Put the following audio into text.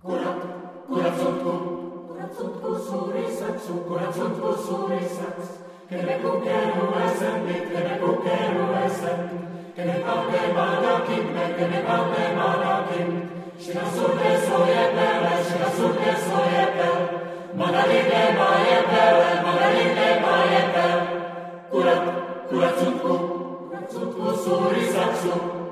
Kurat sunt cu surisaks, kene kukelu esendit, kene pake manakim, shina surke soje pele, manalinde maje pele, kurat sunt ku surisaksu.